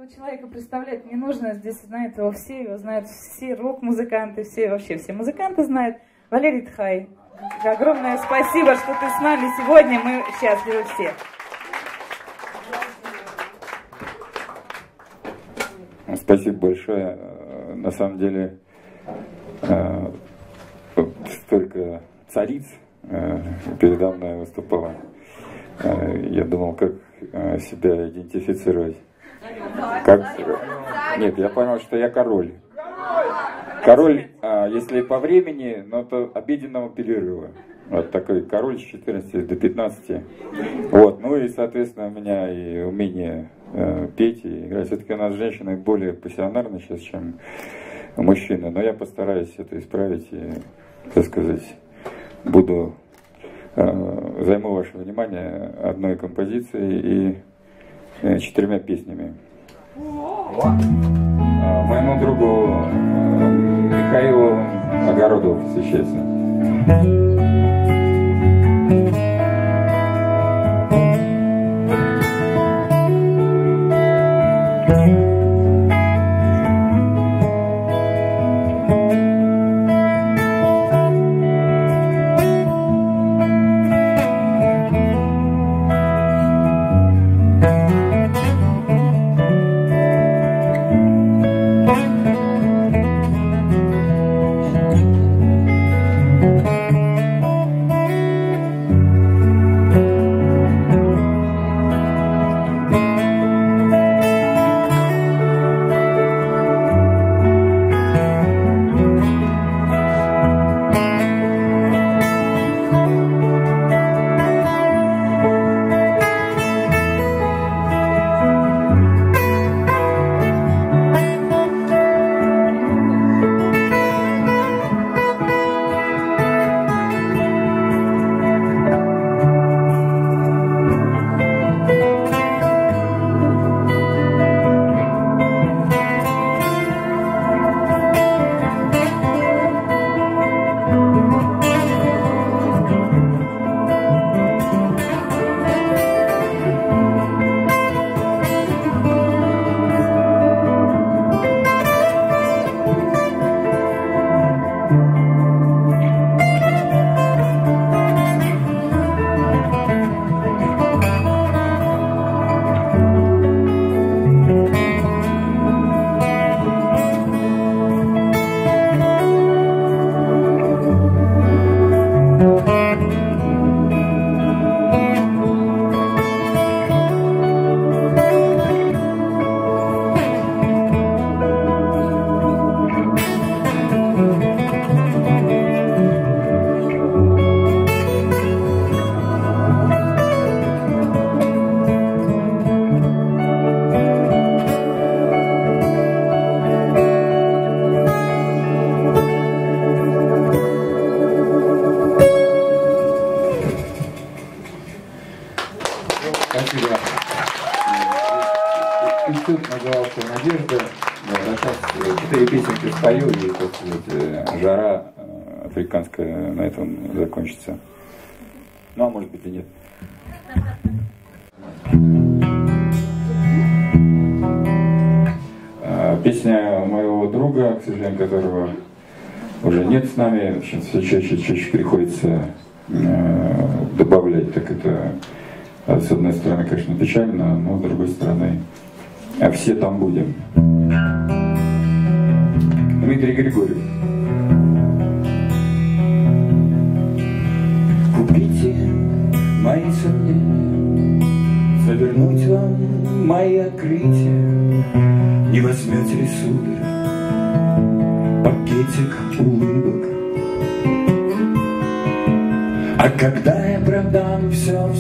человека представлять не нужно. Здесь знают его знают все рок-музыканты, вообще все музыканты знают. Валерий Тхай, огромное спасибо, что ты с нами сегодня. Мы счастливы все. Спасибо большое. На самом деле, столько цариц передо мной выступало. Я думал, как себя идентифицировать. Нет, я понял, что я король. Король, если по времени, но то обеденного перерыва. Вот такой король с 14 до 15. Вот, ну и, соответственно, у меня и умение петь и играть. Все-таки у нас женщины более пассионарны сейчас, чем мужчины. Но я постараюсь это исправить и, так сказать, займу ваше внимание одной композицией и 4 песнями. Моему другу Михаилу Огородову посвящается. Спасибо. Институт назывался «Надежда». А сейчас 4 песенки спою, и, так сказать, жара африканская на этом закончится. Ну, а может быть и нет. Песня моего друга, к сожалению, которого уже нет с нами, сейчас все чаще приходится добавлять, так это, с одной стороны, конечно, печально, но с другой стороны, а все там будем. Дмитрий Григорьев. Купите мои сомнения, завернуть вам мои открытия. Не возьмете ли, сударь, пакетик улыбок? А когда я продам все,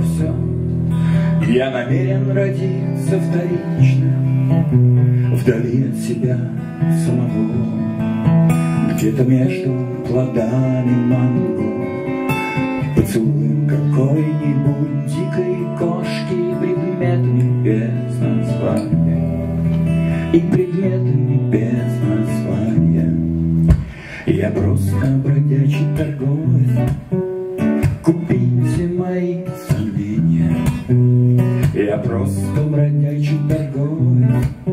я намерен родиться вторично, вдали от себя самого, где-то между плодами манго, поцелуем какой-нибудь дикой кошки, предметами без названия. И предметами без названия. Я просто бродячий торговец, купите мои сомнения. Я просто бродячий торговец,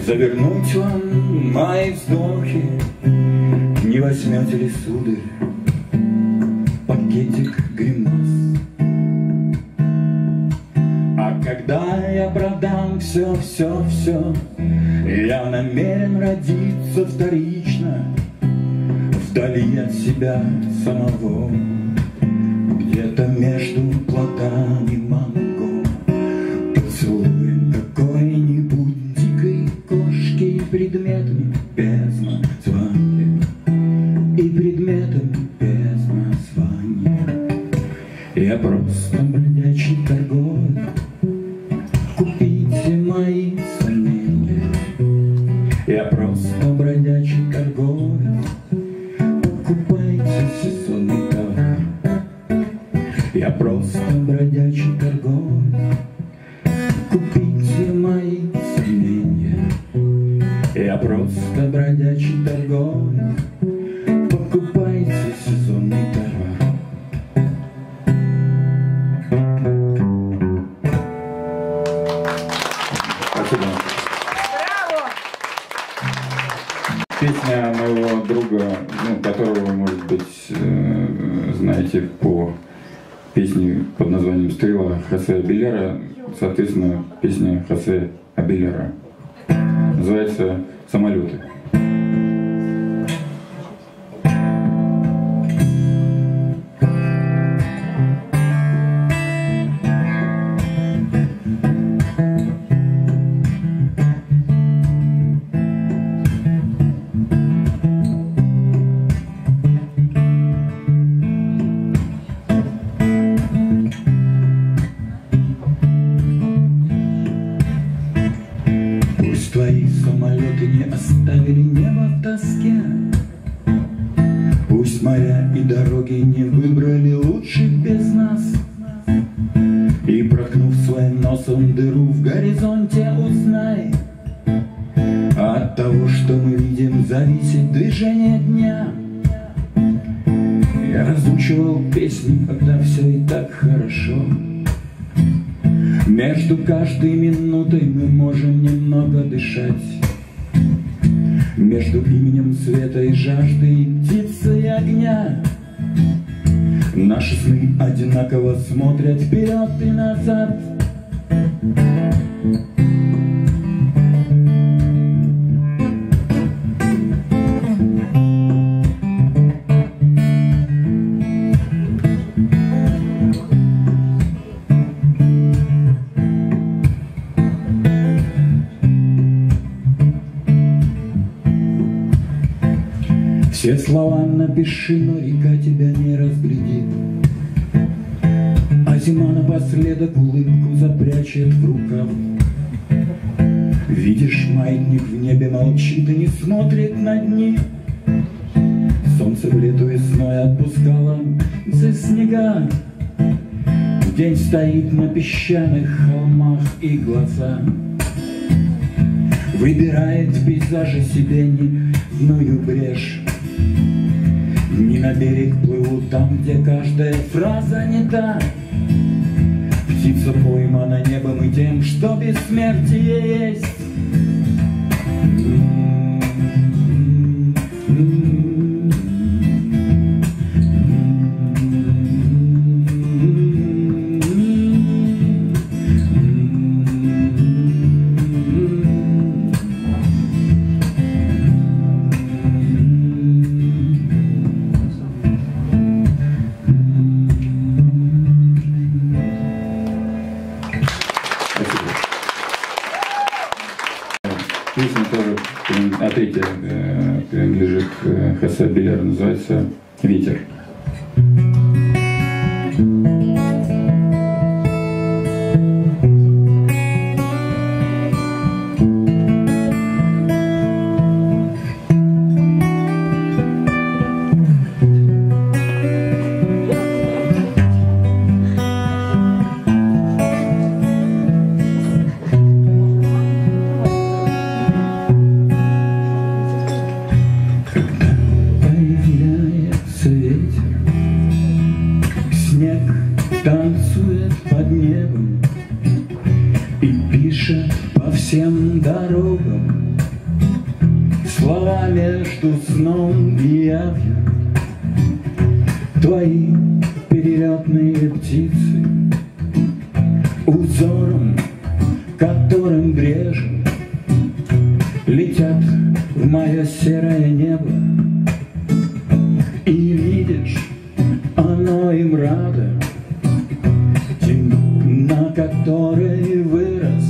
завернуть вам мои вздохи. Не возьмете ли, сударь, пакетик гримас? А когда я продам все, я намерен родиться вторично, вдали от себя самого, где-то между плодами манго, поцелуем какой-нибудь дикой кошки и предметами без названия, и предметами без названия. Я просто бродячий торговец, купите мои сомнения. Я просто бродячий торговец, покупайте сезонный товар. Я просто бродячий торговец, купите мои сомнения. Я просто бродячий торговец, покупайте сезонный товар. Спасибо. Браво! Песня моего друга, которого вы, может быть, знаете по песне под названием «Стрела» Хосе Абилера, соответственно, песня Хосе Абилера. Называется «Самолеты». Твои самолеты не оставили небо в тоске, пусть моря и дороги не выбрали лучших без нас. И проткнув своим носом дыру в горизонте, узнай, от того, что мы видим, зависит движение дня. Я разучивал песни, когда все и так хорошо. Между каждой минутой мы можем немного дышать. Между именем света и жаждой, птицы и огня. Наши сны одинаково смотрят вперед и назад. Все слова напиши, но река тебя не разглядит, а зима напоследок улыбку запрячет в рукав. Видишь, маятник в небе молчит и не смотрит на дни. Солнце в лету весной отпускало за снега. День стоит на песчаных холмах, и глаза выбирает в пейзаже себе невинную брешь. Не на берег плывут там, где каждая фраза не та. Птица поймана небом и тем, что бессмертие есть. Песня тоже, третья принадлежит Хосе Абилеру, называется «Ветер». Танцует под небом и пишет по всем дорогам слова между сном и явью, твои перелетные птицы, узором, которым брежем, летят в мое серое небо. И видишь, оно им радо, на которой вырос,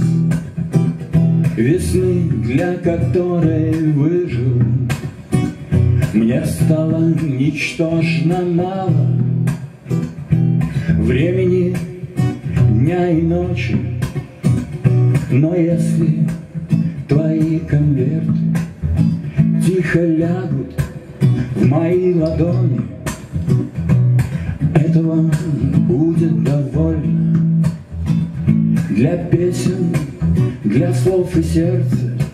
весны, для которой выжил. Мне стало ничтожно мало времени, дня и ночи, но если твои конверты тихо лягут в мои ладони, этого будет довольно для песен, для слов и сердца.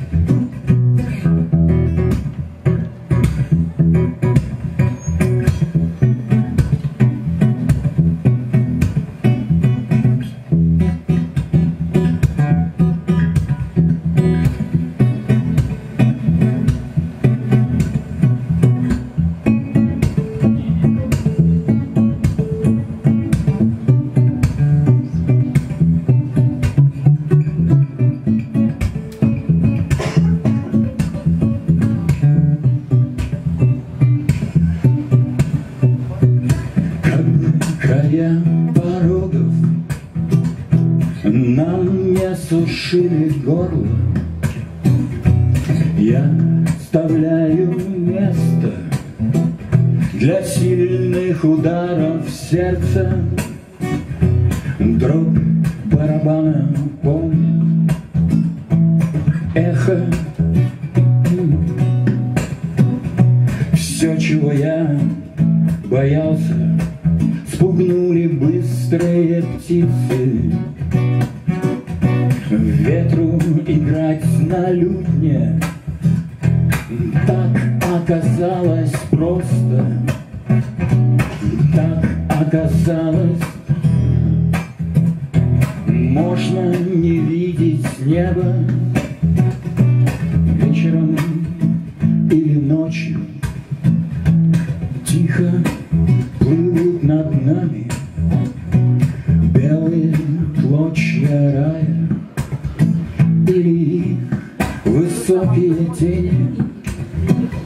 Края порогов нам не сушили горло, я вставляю место для сильных ударов сердца. Дробь барабана помнит, эхо, все, чего я боялся, спугнули быстрые птицы. Ветру играть на лютне так оказалось просто, так оказалось. Можно не видеть небо вечером или ночью, тихо плывут над нами белые клочья рая или их высокие тени.